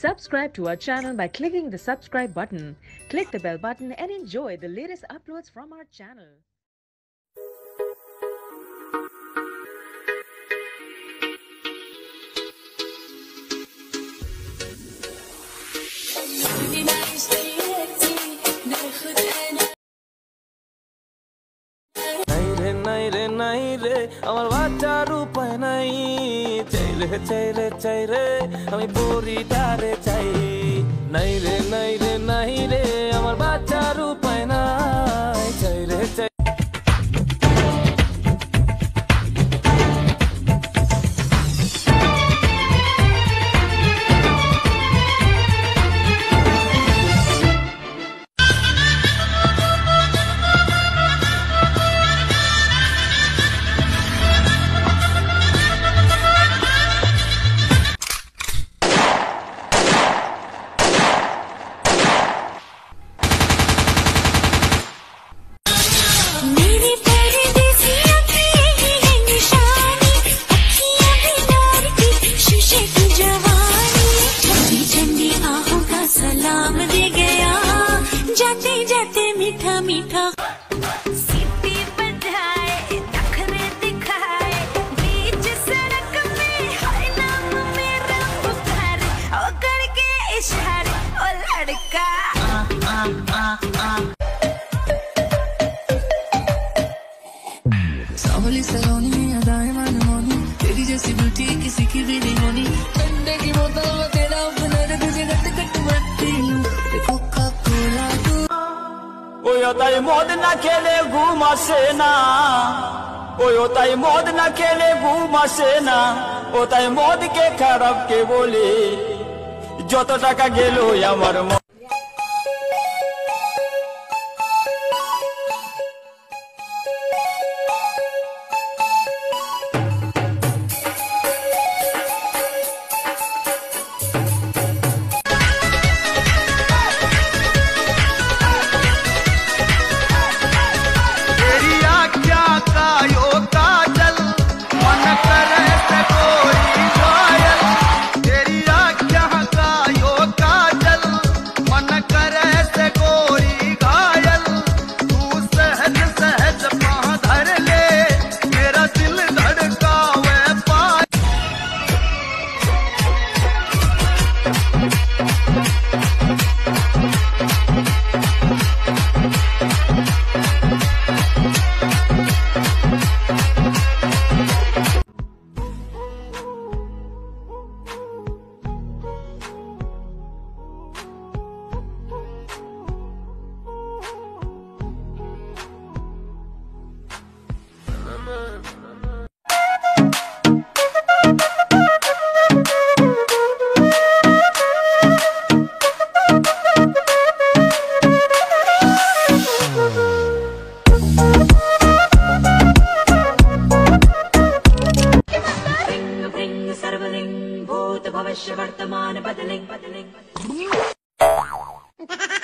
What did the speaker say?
Subscribe to our channel by clicking the subscribe button. Click the bell button and enjoy the latest uploads from our channel. नहीं रे আমার বাচ্চার উপায় নাই চাই রে আমি পুরি ডারে চাই নাই রে আমার বাচ্চার উপায় নাই চাই রে চাই सलाम दे गया जाते जाते मीठा मीठा सीटी बजाए नखरे दिखाए बीच सड़क में हाय नाम मेरा पुकारे ओ करके इशारे ओ लड़का सावली सलोनी अदाएं मनमोनी तेरी जैसी ब्यूटी किसी की भी नहीं होनी ठंडे की बोतल में तेरा अपना तुझे गट ওই মদ না খেলে ঘুম আসে না ওই মদ না খেলে ঘুম আসে না ওটাই মদকে খারাপ কে বলে যত টাকা গেল আমার भविष्य वर्तमान बदलें